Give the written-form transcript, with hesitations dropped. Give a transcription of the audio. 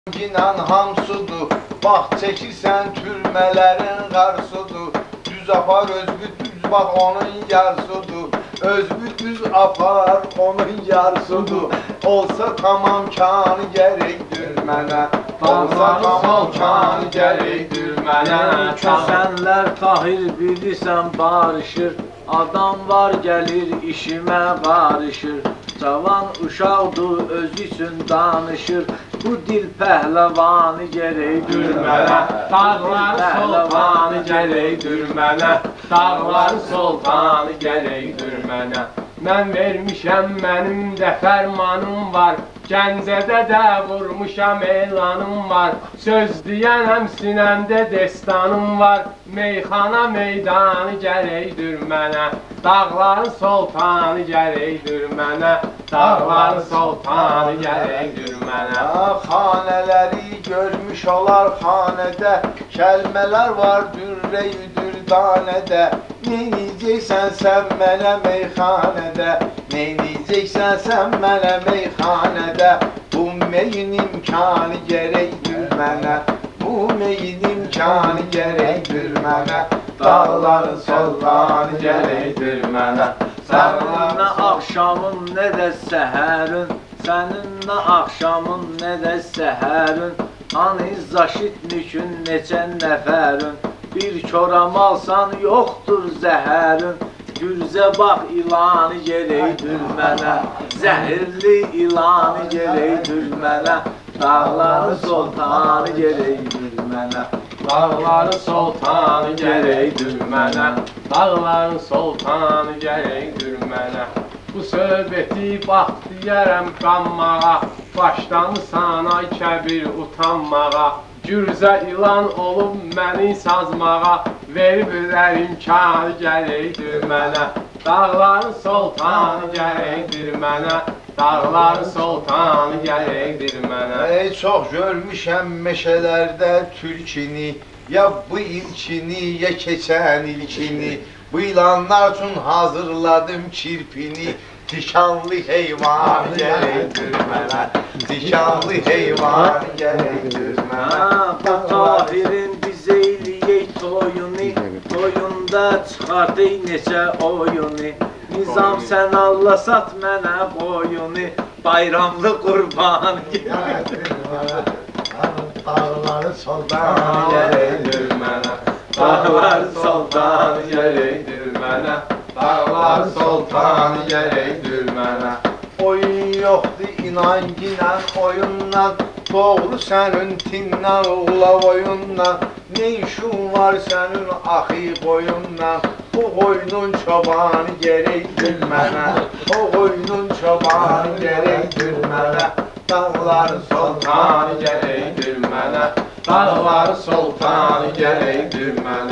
İnan hamsudur, bax çəkirsən türmələrin qarsudur. Düz apar özbü düz bax onun yarsudur. Özbü düz apar onun yarsudur. Olsa tamam kanı gərəkdir mənə. Olsa tamam kanı gərəkdir mənə. Kösənlər tahir bilirsən barışır. Adam var gəlir işimə qarışır. Cavan uşaqdır öz üçün danışır. Bu dil pəhləvanı gərəkdir mənə. Dağlar sultanı gərəkdir mənə. Dağlar sultanı gərəkdir mənə. Mən vermişəm, mənim də fərmanım var. Gəncədə də vurmuşam elanım var. Söz deyənəm sinəmdə destanım var. Meyxana meydanı gərəkdir mənə. Dağların sultanı gərəkdir mənə. Dağların sultanı gərəkdir mənə. Xanələri görmüş olar xanədə. Kəlmələr var dürrə-ü dürdanədə. Neyniyəcəksən sən mənə meyxanədə? Neyniyəcəksən sən mənə meyxanədə? Bu meyin imkanı gərəkdir mənə. Bu meyin imkanı gərəkdir mənə. Dağların sultanı gərəkdir mənə. Sənin nə axşamın, nə də səhərin. Sənin nə axşamın, nə də səhərin. Hani zaşitnikün neçə nəfərin. Bir koram alsan yoxdur zəhərin. Gürzə bax ilanı gərəkdir mənə. Zəhirli ilanı gərəkdir mənə. Dağların sultanı gərəkdir mənə. Dağların sultanı gərəkdir mənə. Dağların sultanı gərəkdir mənə. Bu söhbəti bax deyərəm qanmağa. Başlamısan ay kəbir utanmağa. Gürzə ilan olub məni sazmağa. Veriblər imkanı gərəkdir mənə. Dağların sultanı gərəkdir mənə. Dağların sultanı gərəkdir mənə. Çox görmüşəm meşələrdə türkini. Ya bu ilkini, ya keçən ilkini. Bu ilanlar üçün hazırladım kirpini. Tikanlı heyvan gərəkdir mənə. Tikanlı heyvan gərəkdir mənə. Bu tahirin biz eyləyək toyunu. Toyunda çıxardıq neçə oyunu. Nizam sən Allah sat mənə boyunu. Bayramlı qurban gərəkdir mənə. Dağları sultanı gərəkdir mənə. Dağlar sultanı gərəkdir mənə. Dağlar sultanı gərəkdir mənə. Oyun yoxdur inan ginən oyundan. Doğru sənin tindən uğla oyundan. Ne işin var sənin axı boyundan. Bu qoyunun çobanı gərəkdir mənə. O qoyunun çobanı gərəkdir mənə. Dağlar Sultanı gərəkdir mənə. Dağlar sultanı gərəkdir mənə.